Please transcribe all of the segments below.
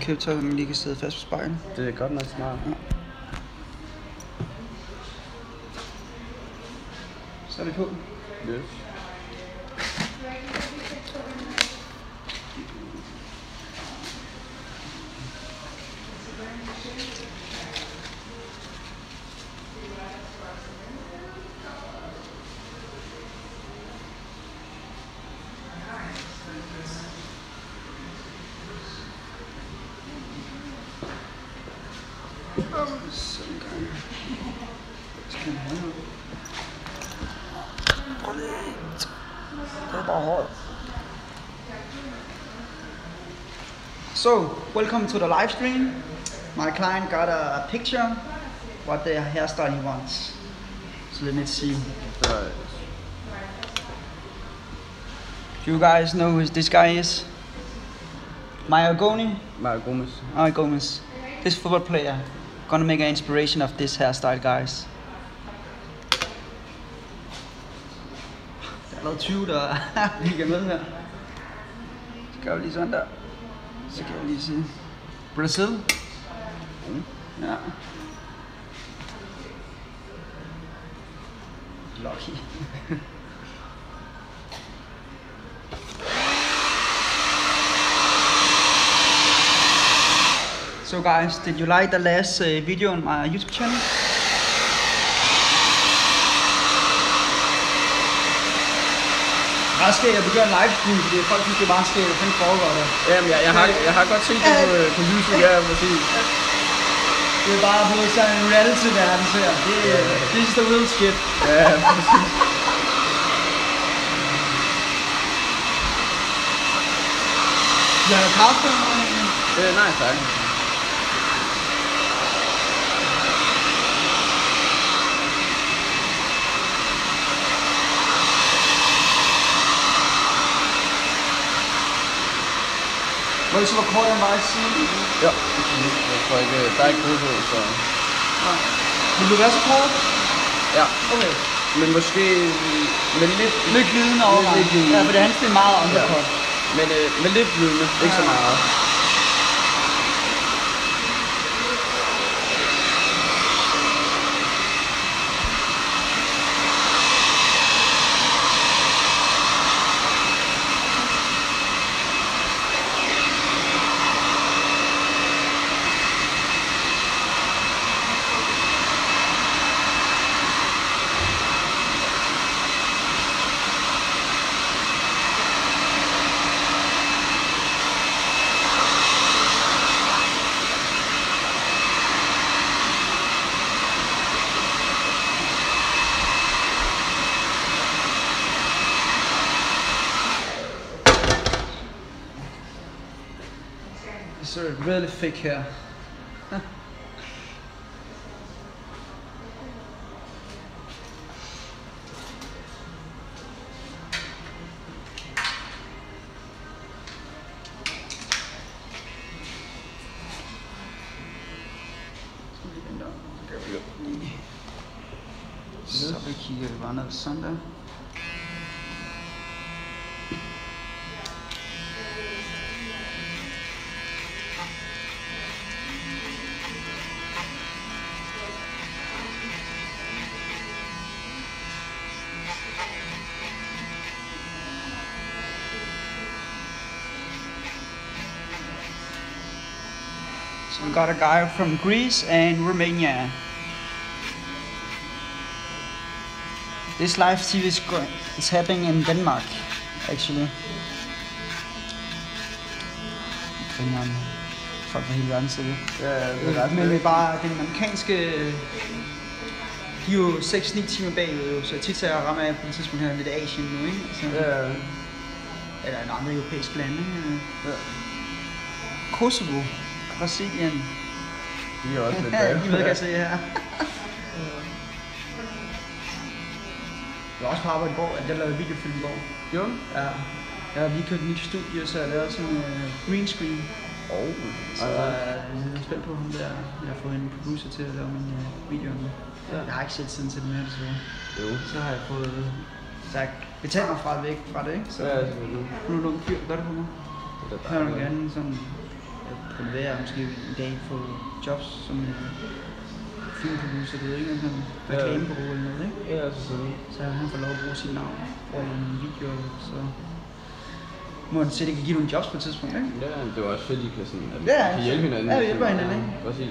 købt, så man lige kan sidde fast på spejlet. Det er godt nok smart. Ja. Så er vi på. Yes. Sådan gang. Skal jeg holde op? Prøv lige. Det er bare hårdt. So, welcome to the live stream. My client got a picture what the hairstyle he wants. So let me see. Right. Do you guys know who this guy is? Mario Gomez. Mario Gomez. This football player. Gonna make an inspiration of this hairstyle, guys. Der er lavet 20, der ligger med her. Så gør vi lige sådan der. Så kan jeg lige se. Brazil. Ja. Lucky. So guys, did you like the last video on my YouTube channel? Hvad skal jeg begynde en livestream, fordi folk synes, det er bare skal finde foregår der. Jamen, jeg har godt set det på YouTube, ja, præcis. Det er bare blevet sådan en reality-verden her. This is the real shit. Ja, præcis. Jeg har kaffe. Nej, tak. Må jeg så hvor kort den var at sige? Ja, jeg tror ikke, der er ikke brug på, så... Nej. Vil du være så kort? Ja. Okay. Men måske med lidt... Lidt glidende overgang. Lidt glidende. Ja, for det er hans, det er meget underkort. Ja. Men med lidt glidende, ikke så meget. So really thick hair. Så vi kigger det bare ned sådan der. So we got a guy from Greece and Romania. This live TV is happening in Denmark, actually. Folk fra hele verden ser det. Ja, men det er bare den amerikanske... De er jo 6-9 timer bagud, jo, så tit så jeg rammer på et tidspunkt her lidt Asien nu, ikke? Altså, Ja. Eller en andre europæiske lande. Ja. Kosovo, Brasilien. De er også lidt Ja, de ved, kan jeg se her. Jeg var også på arbejde i går, at jeg lavede videofilm i går. Jo? Ja. Jeg har lige købt et nyt studie, så jeg lavede sådan en green screen. Så jeg er spændt på ham der. Jeg har fået en producer til at lave min video nu. Ja. Jeg har ikke set siden til den her, desværre. Jo. Så har jeg fået sagt, betal mig fra det, ikke? Så ja, selvfølgelig. nu er du en fyr, gør det på mig. Det er Her vil du gerne sådan på levere og måske en dag få jobs som filmproducer, det ved ikke, om han reklamebureau eller noget, ikke? Ja, selvfølgelig. Så han får lov at bruge sit navn og en video, så må han se, det kan give nogle jobs på et tidspunkt, ikke? Ja, det var også fedt, I kan, sådan, at ja, kan hjælpe hinanden. Ja, vi hjælper hinanden, ikke? Præcis.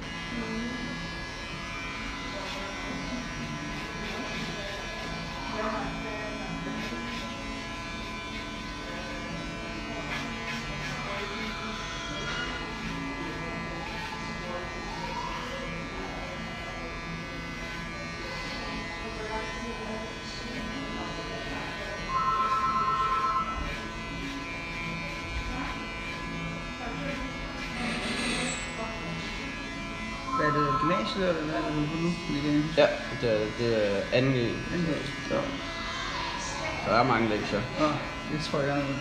Hvad er det, gymnasiet eller hvad er det på nu? Ja, det er anden i. Ja. Der er mange lektier. Ja, det tror jeg er.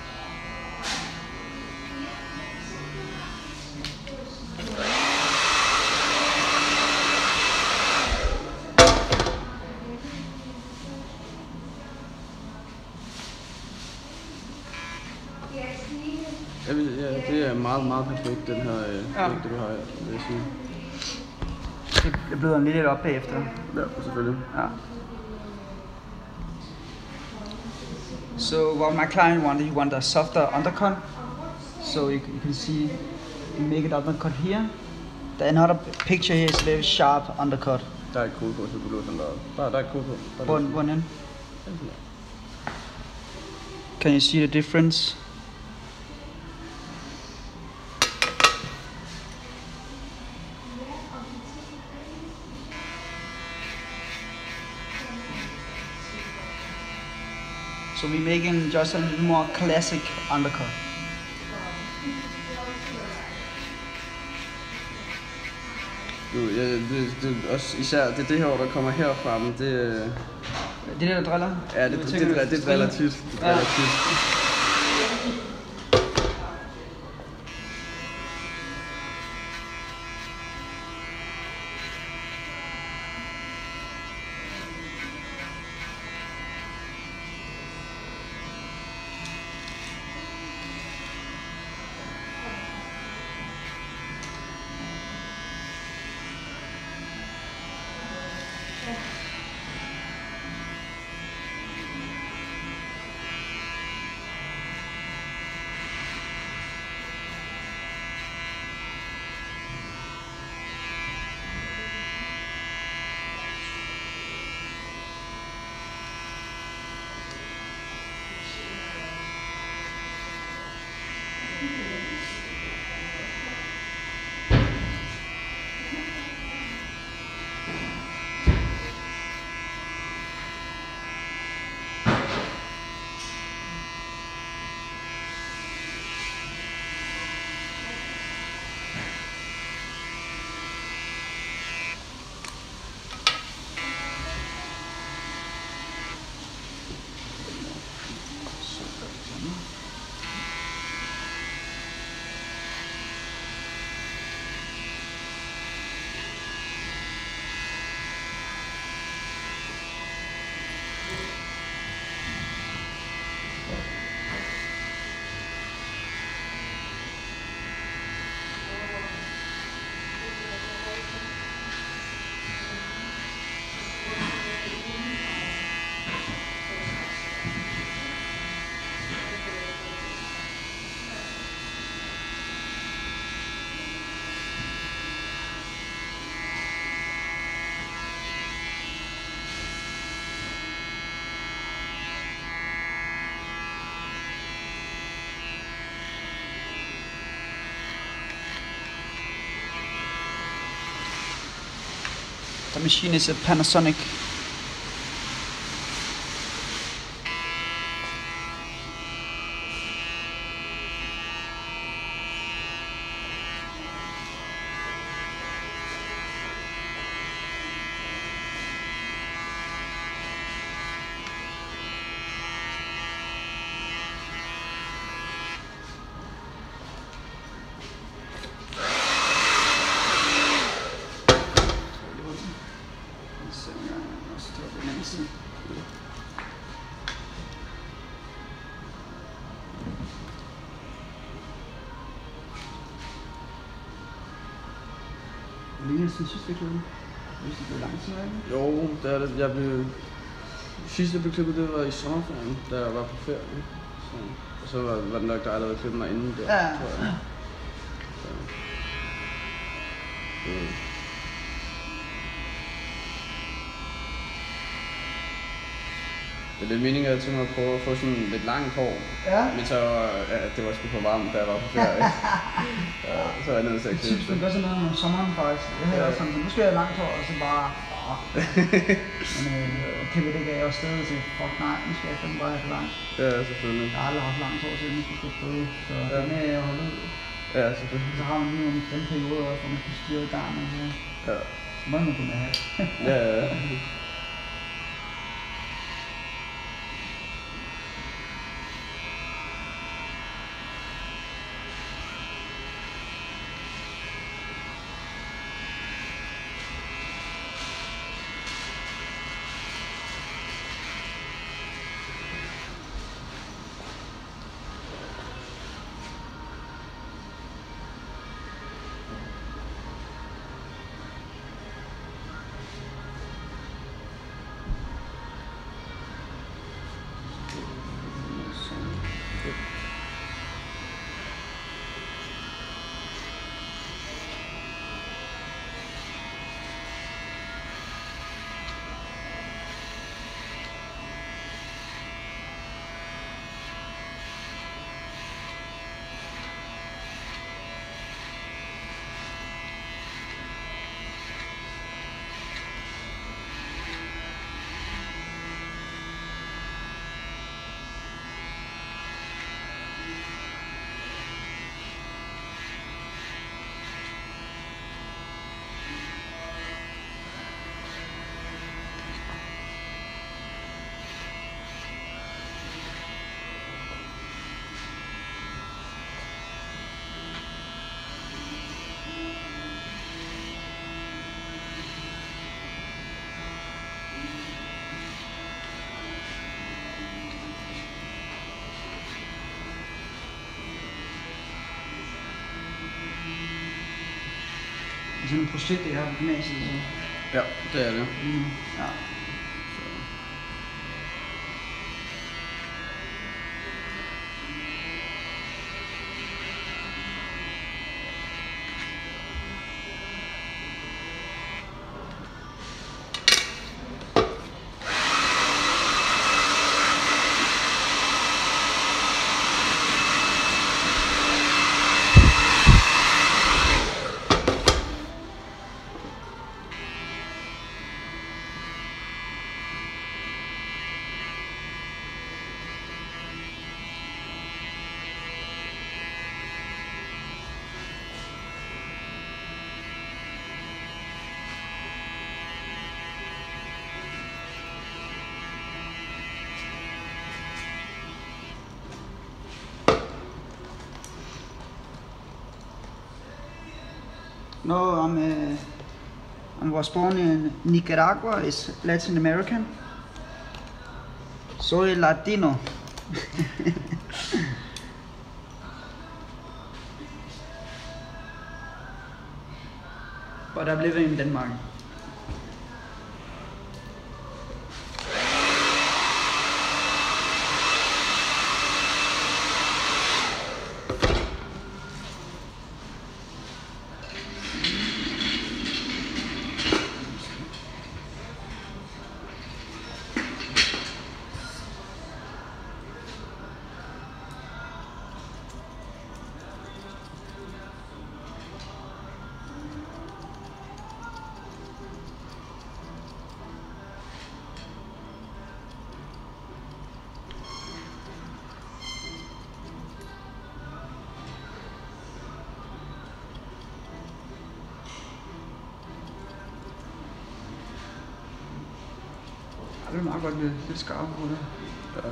Ja, det er meget, meget perfekt, den her det du har, vil jeg sige. Det bløder lidt op bagefter. Ja, selvfølgelig. Ja. So what my client wanted, he wanted a softer undercut. So you can see, you make it undercut here. The another picture here is very sharp undercut. Der er et kode på, så du låser den der. Der er et kode på. One in. Can you see the difference? So we're making just a little more classic undercut. Det også især det her, der kommer herfra, men det... Det der driller? Ja, det driller tit. Det driller tit. The machine is a Panasonic. Hvor længe er det siden sidst, vi klippede? Hvis det blev lang tid, ikke? Jo, det er det. Jeg blev... Sidst jeg blev klippet, det var i sommerferien, da jeg var på ferie. Og så var det nok dig, der havde klippet mig inden der, tror jeg. Det er lidt meningen, at jeg tænker mig at prøve at få sådan lidt langt hår. Ja. Men så, det var sgu for varmt, da jeg var på ferie. Så var jeg nødt til at klippe det. Typisk man gør sådan noget om sommeren faktisk. Jeg havde også sådan, nu skal jeg have langt hår, og så bare... Men klippet det gav jeg også stedet til, fuck nej, nu skal jeg fandme bare have for langt. Ja, selvfølgelig. Jeg har aldrig haft langt hår, siden jeg skulle stå prøve, så det med at holde ud. Ja, selvfølgelig. Så har man lige nogle den periode også, hvor man skal styre garn og så. Ja. Så må man kunne have. Ja. Det er sådan et projekt, jeg har på gymnasiet. Ja, det er det. Ja. No, I was born in Nicaragua, it's Latin American. Soy Latino. But I'm living in Denmark. Det er meget godt med lidt skarpe på det. Ja.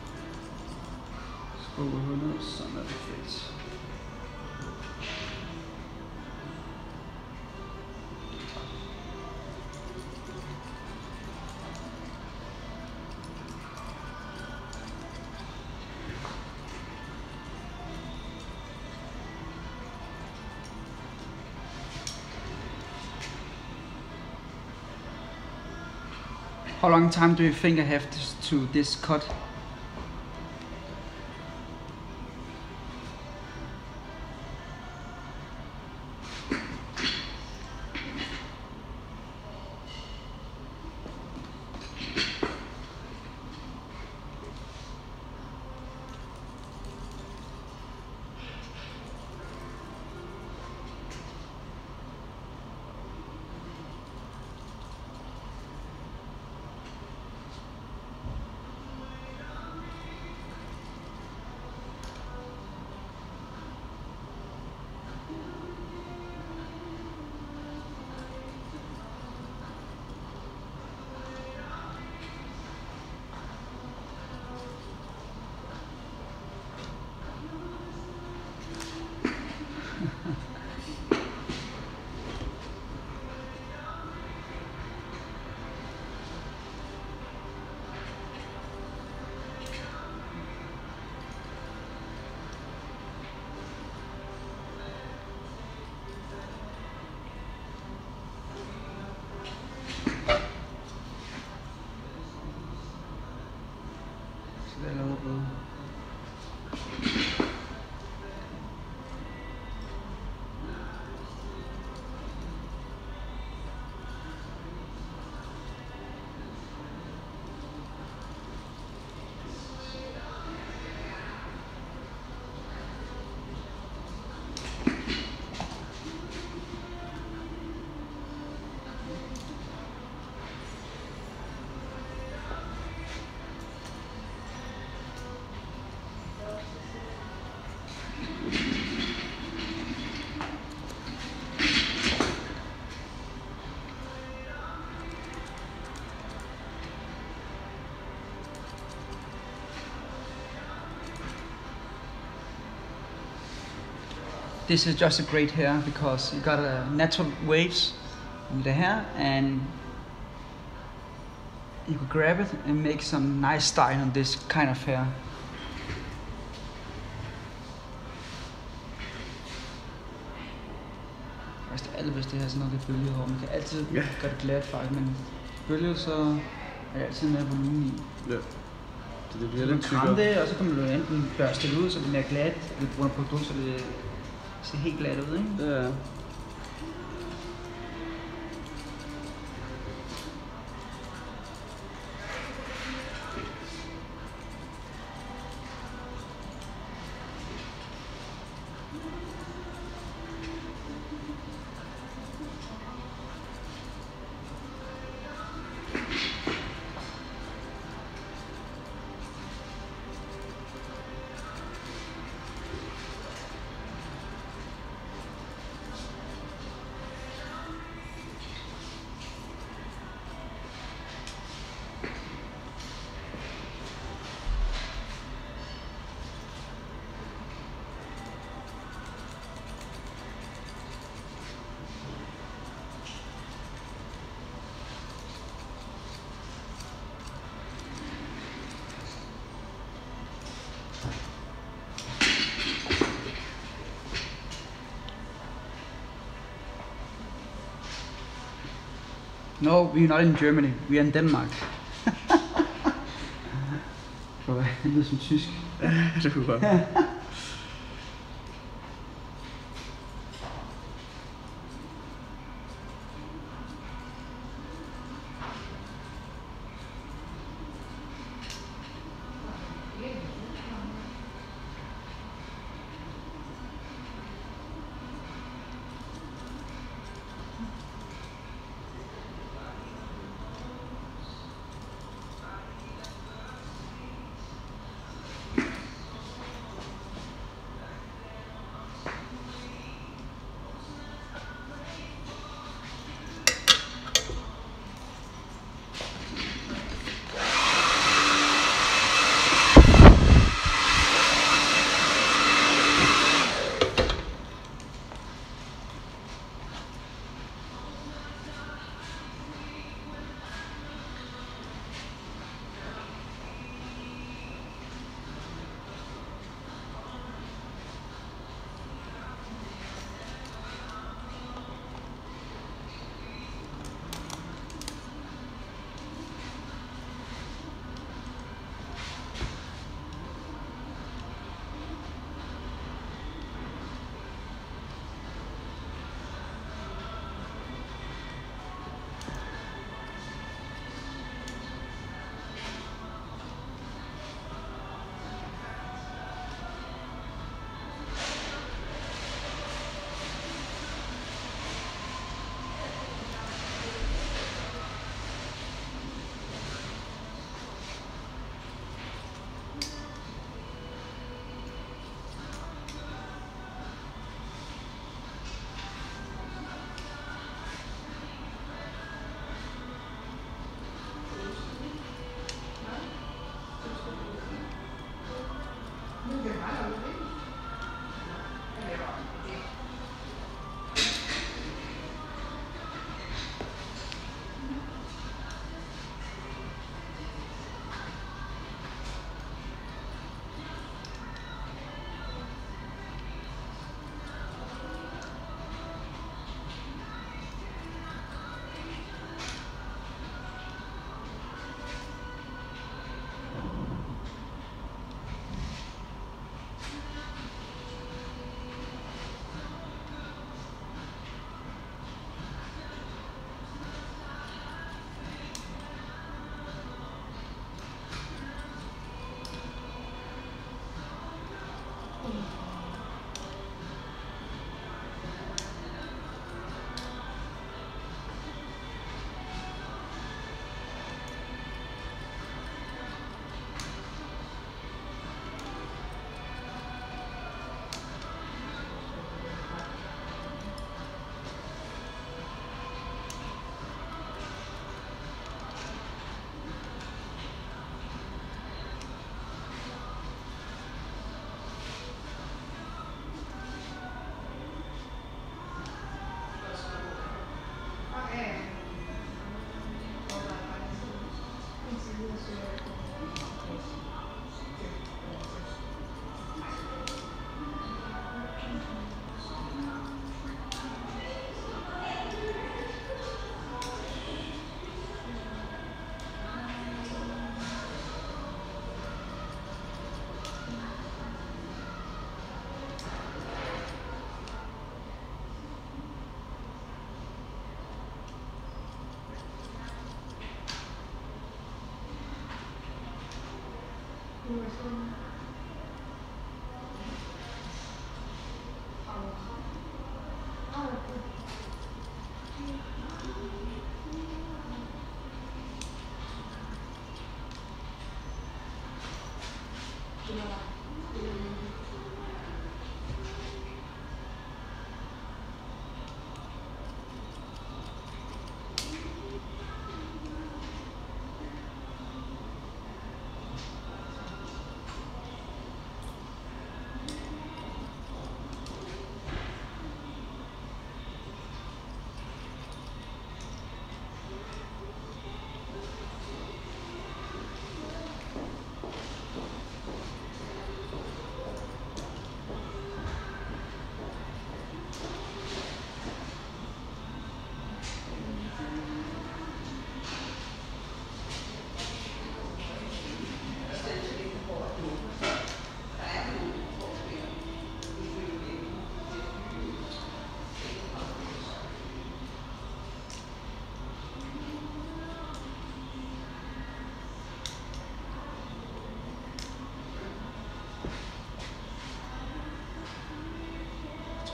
Skål 100, sådan er det fedt. How long time do you think I have to this cut? This is just a great hair because you got natural waves in the hair, and you could grab it and make some nice style on this kind of hair. Først alt, hvis det har sådan noget bølgehår. Man kan altid gøre det glat faktisk, men bølge så er der altid mere volumen i. Ja. Så det bliver lidt tykkere. Det, og så kan man jo enten børste det ud, så det er mere glat, lidt under produkt, så det ser helt glat ud, ikke? Ja. No, we're not in Germany. We are in Denmark. Det lyder som tysk. Det kunne godt.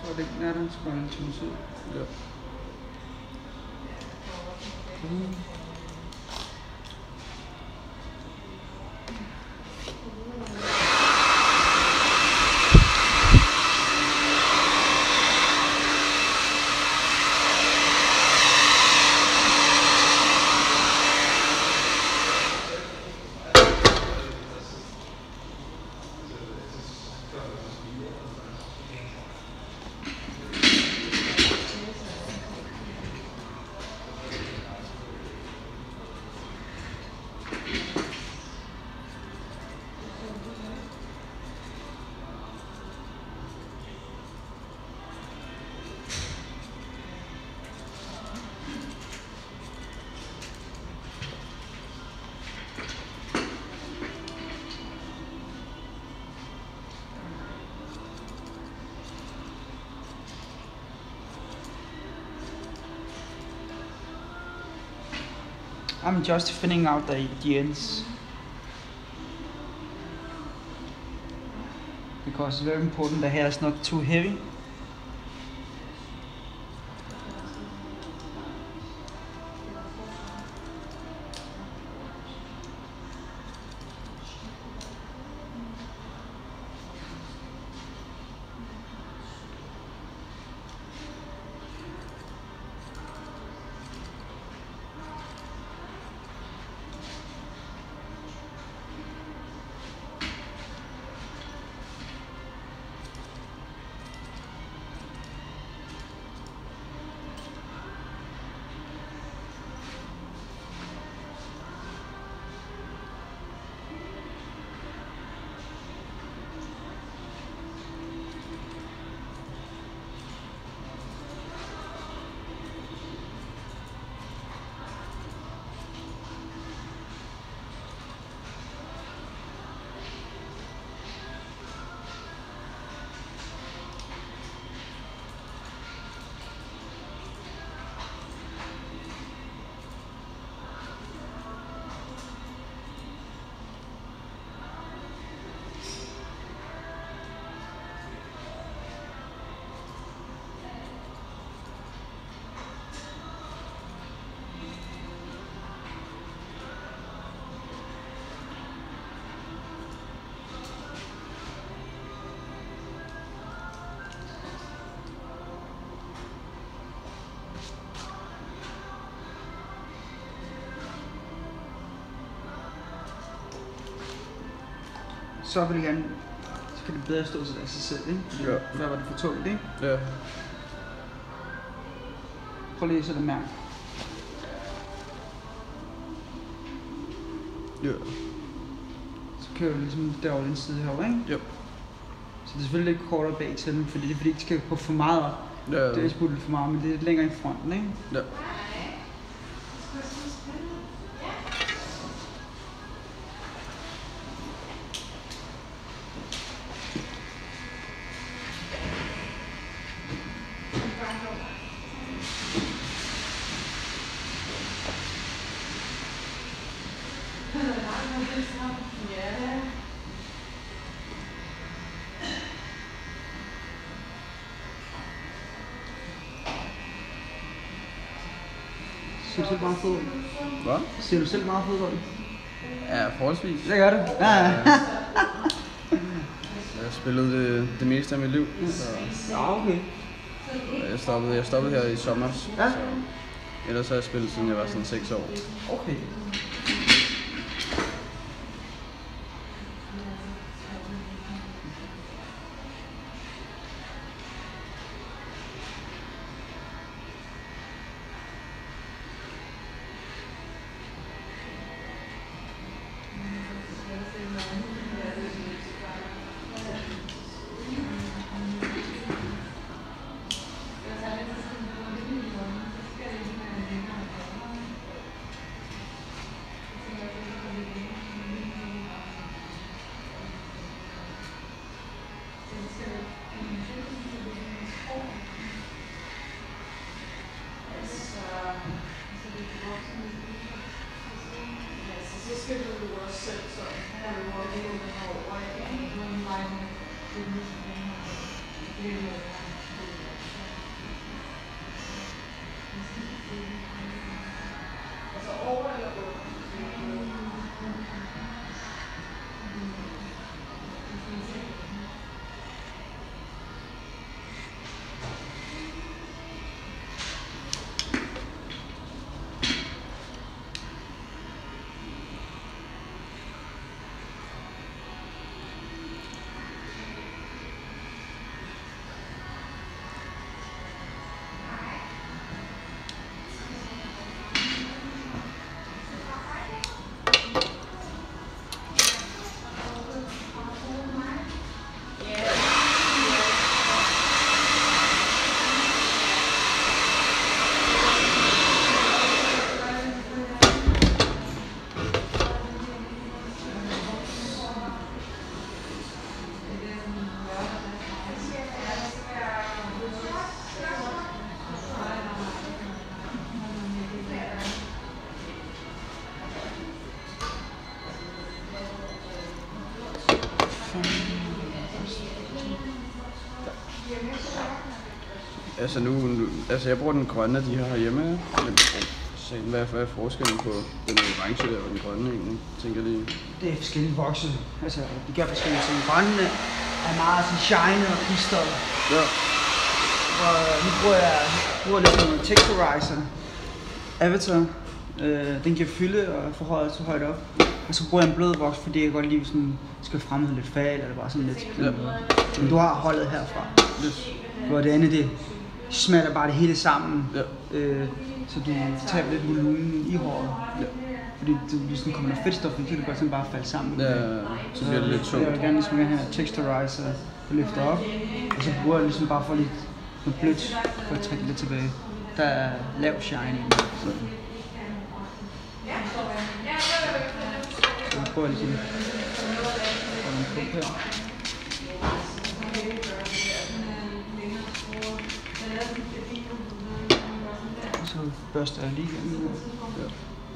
Og den er den skulle være lidt ud. Ja. I'm just filling out the ends because it's very important the hair is not too heavy. Så vil jeg gerne, så kan det bedre stå til sig selv, ikke? Ja. Før var det for tungt, ikke? Ja. Prøv lige at sætte mærke. Ja. Så kører du ligesom derovre den side herovre, ikke? Jo. Så det er selvfølgelig lidt kortere bag til den, fordi det er fordi, det skal gå for meget op. Ja. Det er smuttet for meget, men det er lidt længere i fronten, ikke? Ja. Ser du selv meget fed ud? Hvad? Ser du selv meget fed ud? Ja, forholdsvis. Det gør du? Ja, ja. Jeg har spillet det meste af mit liv. Så Ja, okay. jeg stoppede her i sommer. Ja. Så ellers har jeg spillet siden jeg var sådan 6 år. Okay. skal du jo også selv sådan have overvågning over, ikke? Nogle vegne, det er Altså altså jeg bruger den grønne, de har herhjemme, men hvad er forskellen på den orange der og den grønne egentlig, tænker jeg lige? Det er forskellige vokse. Altså, de gør forskellige ting. Grønne er meget sådan shiny og klistret. Ja. Og nu bruger lidt noget texturizer. Avatar. Den giver fylde og forhøjet så højt op. Og så bruger jeg en blød voks, fordi jeg godt lide sådan, skal fremhæve lidt fag, eller bare sådan lidt. Ja. Men du har holdet herfra. Yes. Hvor det andet, det smatter bare det hele sammen. Ja. Så du tager lidt volumen i håret. Ja. Fordi du sådan kommer der fedtstof i, så det godt sådan bare falde sammen. Ja, så bliver det lidt tungt. Jeg vil gerne ligesom have texturizer, der løfter op. Og så bruger jeg ligesom bare for lidt noget blødt, for at trække lidt tilbage. Der er lav shine. Så jeg prøver ligesom at få nogle klump her. Og så børster jeg lige igennem. Ja.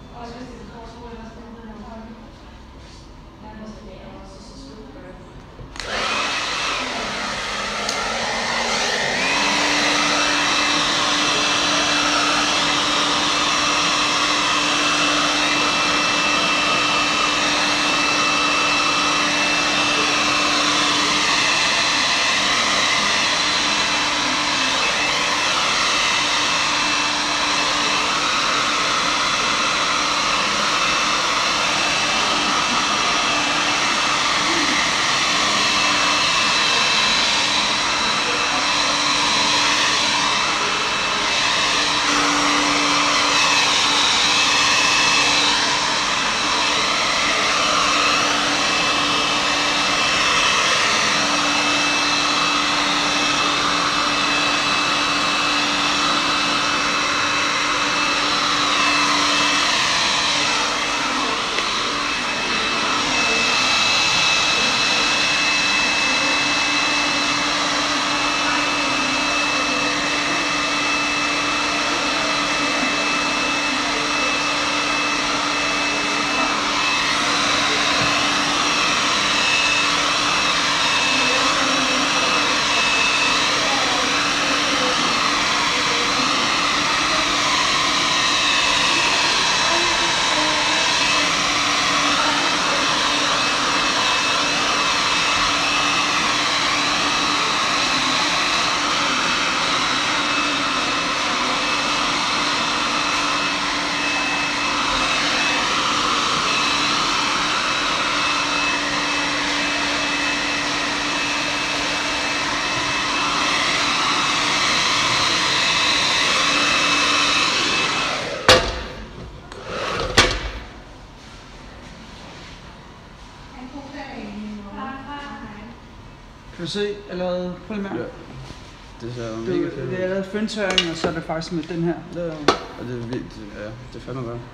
Kan du se allerede? Prøv lige med. Ja. Det ser mega fedt ud. Det er allerede føntørring, og så er det faktisk med den her. Ja, og det er vildt. Ja, det er fandme godt.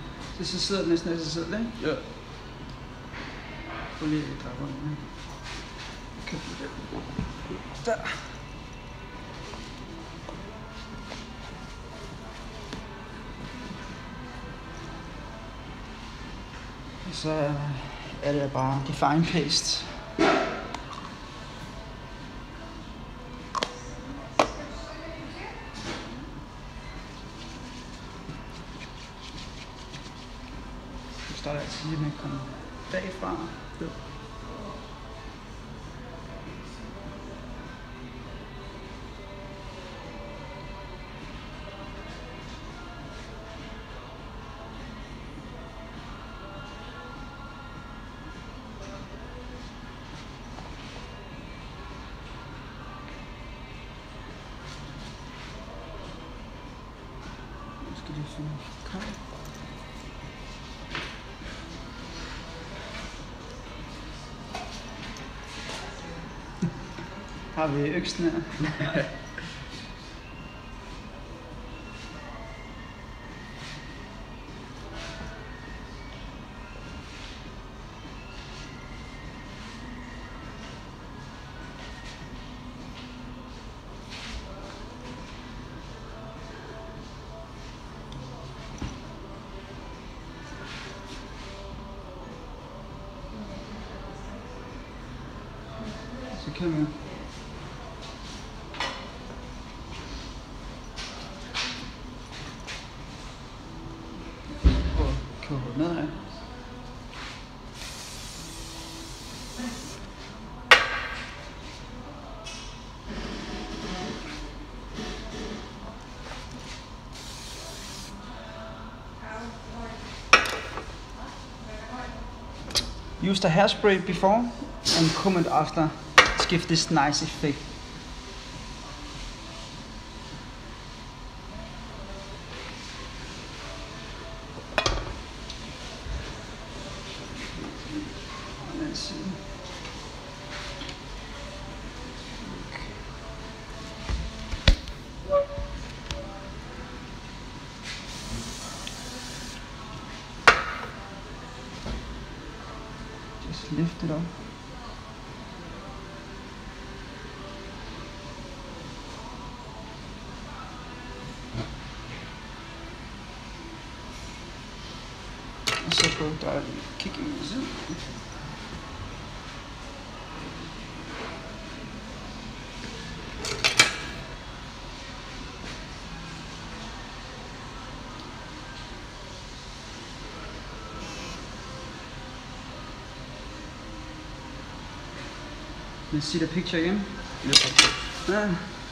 Så sidder det næsten af sig selv, ikke? Ja. Prøv lige at dreje rundt med. Der. Og så er det bare Define Paste. Så starter jeg altid lige med at komme bagfra. Ja. Skal lige finde kom. Har vi øksen her? Så kan man used a hairspray before and comb it after to give this nice effect. Let's see. Just lift it up. Og så på der er kigge ud. Let's see the picture again. Ah.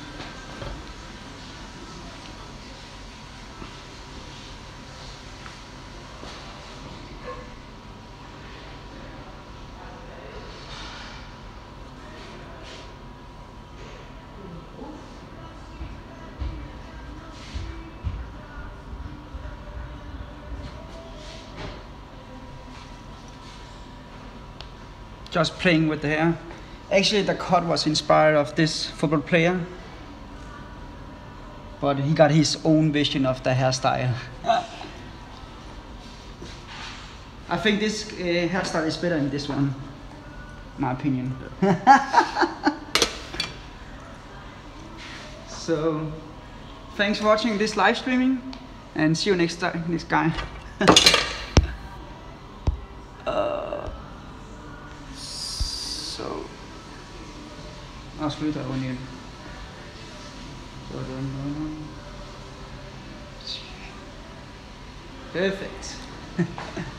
Just playing with the hair. Actually, the cut was inspired of this football player, but he got his own vision of the hairstyle. I think this hairstyle is better than this one, my opinion. So, thanks for watching this live streaming, and see you next time, next guy. Afslutter abonnieren. So, dann. Perfekt.